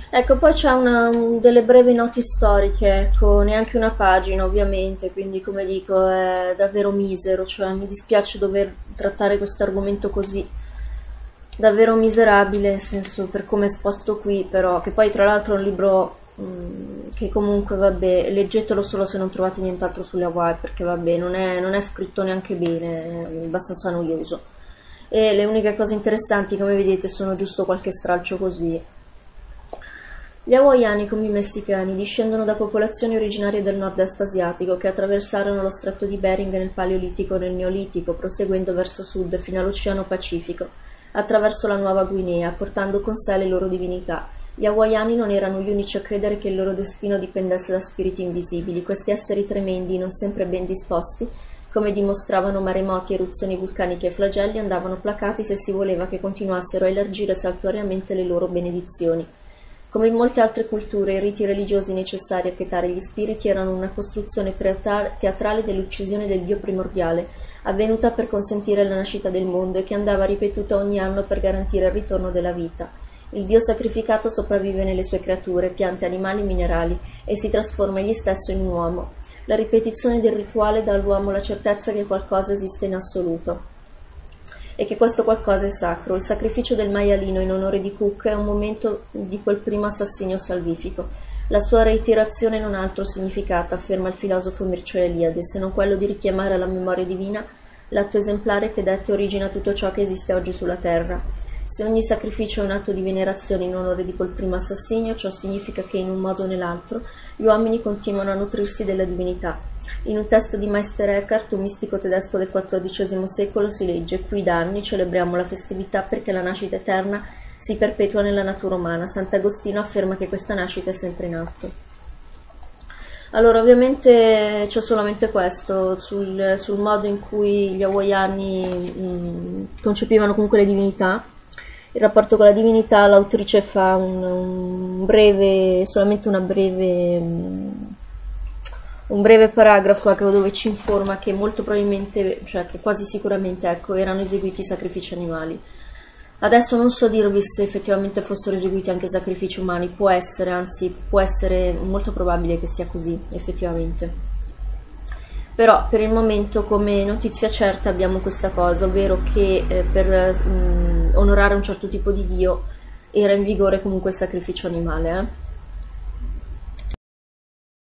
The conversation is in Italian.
Ecco, poi c'è delle brevi note storiche, ecco, neanche una pagina ovviamente, quindi come dico è davvero misero, cioè mi dispiace dover trattare questo argomento così, davvero miserabile, nel senso per come è esposto qui, però, che poi tra l'altro è un libro che comunque vabbè, leggetelo solo se non trovate nient'altro sulle Hawaii, perché vabbè, non è scritto neanche bene, è abbastanza noioso. E le uniche cose interessanti, come vedete, sono giusto qualche stralcio così. Gli hawaiani, come i messicani, discendono da popolazioni originarie del nord-est asiatico che attraversarono lo stretto di Bering nel Paleolitico e nel Neolitico, proseguendo verso sud fino all'Oceano Pacifico, attraverso la Nuova Guinea, portando con sé le loro divinità. Gli hawaiani non erano gli unici a credere che il loro destino dipendesse da spiriti invisibili. Questi esseri tremendi, non sempre ben disposti, come dimostravano maremoti, eruzioni vulcaniche e flagelli, andavano placati se si voleva che continuassero a elargire saltuariamente le loro benedizioni. Come in molte altre culture, i riti religiosi necessari a chetare gli spiriti erano una costruzione teatrale dell'uccisione del dio primordiale, avvenuta per consentire la nascita del mondo e che andava ripetuta ogni anno per garantire il ritorno della vita. Il dio sacrificato sopravvive nelle sue creature, piante, animali e minerali, e si trasforma egli stesso in un uomo. La ripetizione del rituale dà all'uomo la certezza che qualcosa esiste in assoluto e che questo qualcosa è sacro. Il sacrificio del maialino in onore di Cook è un momento di quel primo assassinio salvifico. La sua reiterazione non ha altro significato, afferma il filosofo Mircea Eliade, se non quello di richiamare alla memoria divina l'atto esemplare che dette origine a tutto ciò che esiste oggi sulla terra. Se ogni sacrificio è un atto di venerazione in onore di quel primo assassinio, ciò significa che in un modo o nell'altro gli uomini continuano a nutrirsi della divinità. In un testo di Meister Eckhart, un mistico tedesco del XIV secolo, si legge: qui da anni celebriamo la festività perché la nascita eterna si perpetua nella natura umana. Sant'Agostino afferma che questa nascita è sempre in atto. Allora, ovviamente c'è solamente questo sul modo in cui gli hawaiani concepivano comunque le divinità. Il rapporto con la divinità, l'autrice fa solamente un breve paragrafo dove ci informa che molto probabilmente, cioè che quasi sicuramente, ecco, erano eseguiti sacrifici animali. Adesso non so dirvi se effettivamente fossero eseguiti anche sacrifici umani, può essere, anzi può essere molto probabile che sia così, effettivamente. Però per il momento come notizia certa abbiamo questa cosa, ovvero che per onorare un certo tipo di dio era in vigore comunque il sacrificio animale.